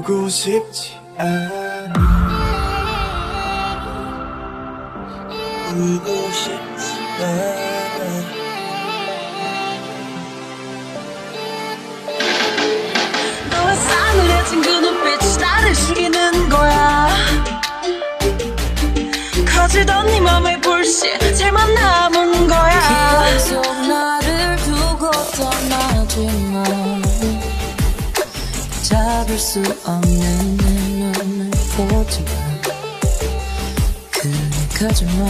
보고 싶지 않아 울고 싶지 않아 너의 싸늘해진 그 눈빛이 나를 죽이는 거야 커지던 네 맘의 불씨 제만 남은 거야 기억 속 나를 두고 떠나지만 잡을 수 없는 내 눈을 보지만 그래 가지마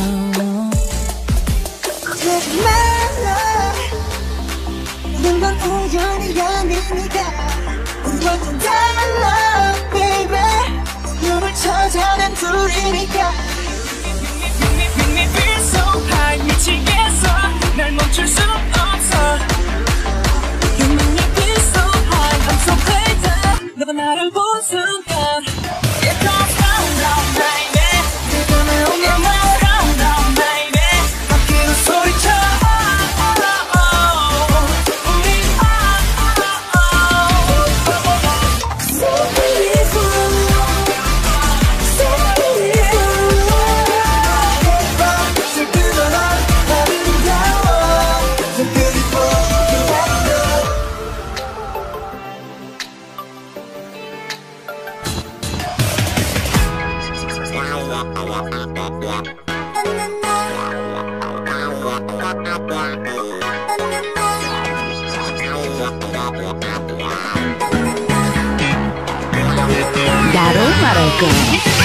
Take my life 모든 건 우연이 아니니까 우리 완전 달라 baby 눈을 찾아낸 둘이니까 Make me feel so high 미치겠어 날 멈출 수 없어 You make me feel so high I'm so crazy 너가 나를 본 순간 It goes round round baby 내가 내 오늘 round round baby 바뀌는 소리쳐 우리 So beautiful So beautiful 슬프던 넌 아름다워 So beautiful 나로 말할 거야.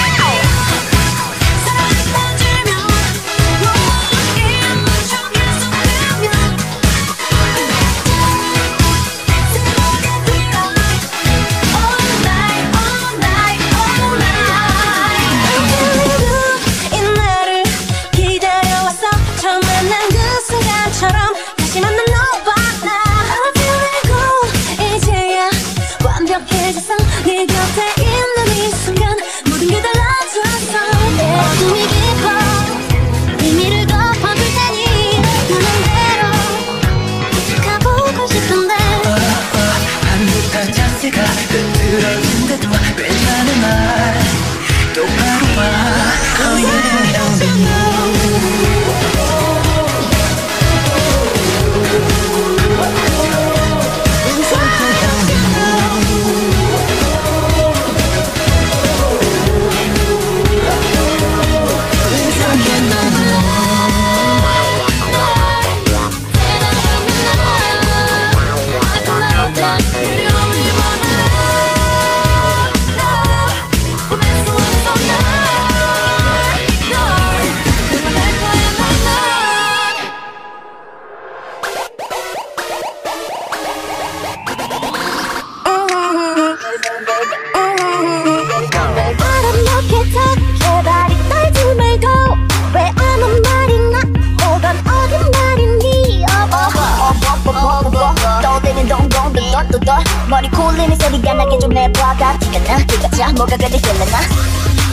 네 곁에 있는 이 순간 모든 게 달라졌어 내 어둠이 깊어 비밀을 덮어둘 테니 편한 대로 가보고 싶은데 한듯한 자세가 흐트러진데도 괜찮은 말 똑바로 봐 Oh yeah, oh yeah. 머리 굴리는 소리가 나게 좀 내봐 같지가 나 그가자 뭐가 그리 끌려나